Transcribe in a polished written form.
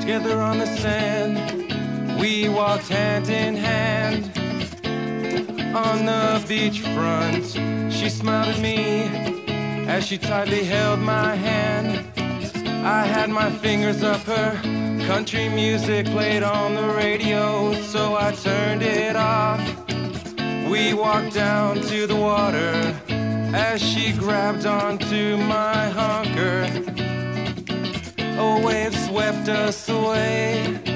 together on the sand. We walked hand in hand on the beachfront. She smiled at me as she tightly held my hand. I had my fingers up her, country music played on the radio, so I turned it off. We walked down to the water as she grabbed onto my honker. A wave swept us away.